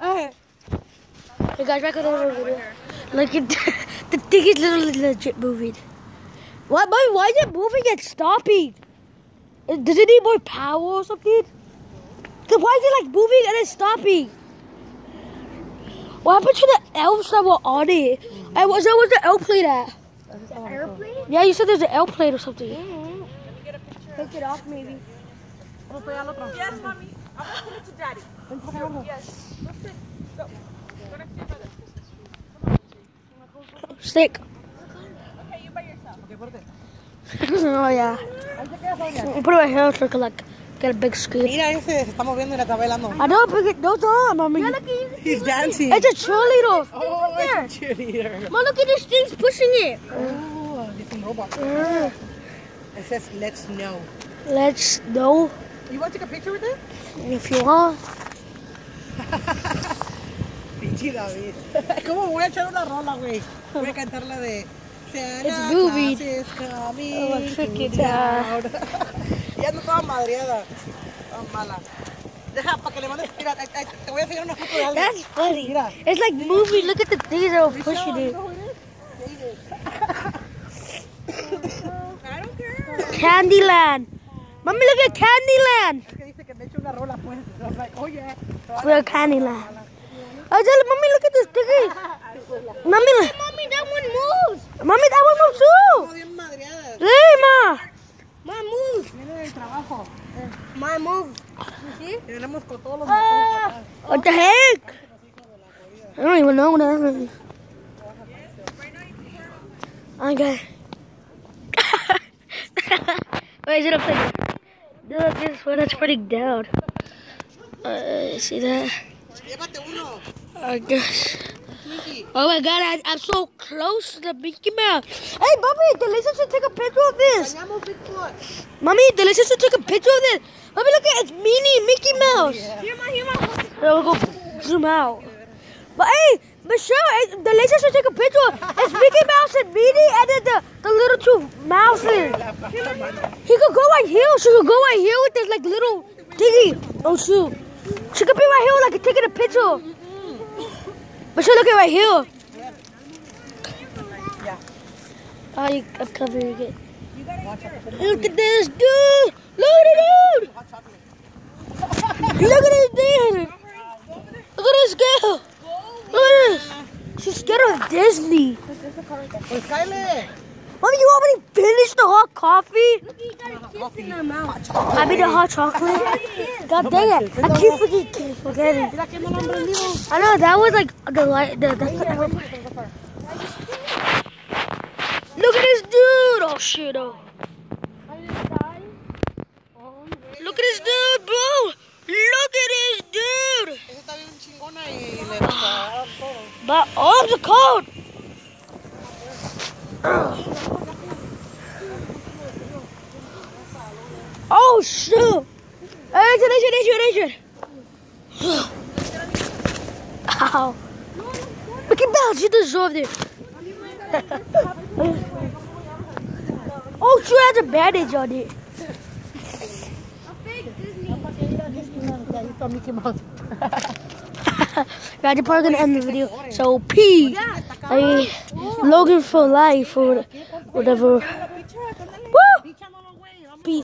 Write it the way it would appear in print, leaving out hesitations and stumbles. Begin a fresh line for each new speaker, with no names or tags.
What?
Hey guys, back on the video. Like the thing is literally legit moving. What? Mommy, why is it moving and stopping? Does it need more power or something? Then why is it like moving and then stopping? What happened to the elves that were on it? And where's the airplane at?
Airplane?
Yeah, you said there's an airplane or something.
Take it off, maybe.
Yes, mommy. I'm gonna send it to daddy. Yes. Go sit. Go. Go next to your brother.
Stick.
Okay, you by yourself.
Oh yeah. Put it right here so I can like get a big screen.
Mira ese, se está moviendo y le está bailando.
I know, but those are, mommy.
He's dancing.
It's a cheerleader.
Oh, it's a cheerleader.
Mom, look at this thing's pushing it.
Oh, it's a robot. It says, let's know.
Let's know
You want to take a picture with it?
if you want.
Pinche David. ¿Cómo voy a echar una rola, güey? Voy a cantar la de...
It's moving.
Oh,
check it out.
Ya ando toda madreada. Toda mala. Deja, para que le mandes... Mira, te voy a enseñar una foto de algo.
That's funny.
Mira.
It's like moving. Look at the things that are pushing it.
I don't care.
Candyland. Mommy, look at Candyland.
Es que dice que me eche una rola, pues. I'm like, oh yeah.
We're Candyland. I tell Mommy, look at this thingy. Mommy, look.
Mommy, that one moves.
Mommy, that one moves too.
Estamos bien madreadas.
Hey, Ma.
My move.
Viene del trabajo.
My move. You see?
Tenemos con todos los botones.
What the heck? I don't even know what that is. Okay. Wait, is it upside down? Look, this one that's pretty down. See that?
Llévate uno.
I guess.
Mickey.
Oh my god, I'm so close to the Mickey Mouse. Hey, Mommy, Delicious should take a picture of this.
Bañamos Bigfoot.
Mommy, Delicious should take a picture of this. Mommy, look at it. It's Minnie, Mickey Mouse.
Here, my.
We'll go zoom out. But hey, Michelle, Delicious should take a picture. It's Mickey Mouse and Minnie and then the little two mouses. He could go right here. She could go right here with this like little thingy. Oh shoot. She could be right here like taking a picture. But she look at right here.
Yeah.
Oh, I'm covering it. Look at this dude. Look at it. Look at this dude. Look at this girl. Look at this. She's scared of Disney.
Pues cáele.
Mommy, you already finished the hot coffee?
Look, you got a kiss in her mouth.
I mean the hot chocolate. God dang it. I keep forgetting.
Mira que no lo han prendido.
I know, that was like the light. Look at this dude. Oh shit. Oh. Look at this dude, bro. Look at this dude.
Esa está bien chingona y le gusta todo.
My arms are cold. Oh shoot! Asian. Ow! Mickey Mouse, you deserved it. Oh shoot! It has a bandage on it.
Mickey Mouse.
Guys, you're probably gonna end the video. So peace. Logan for life or whatever.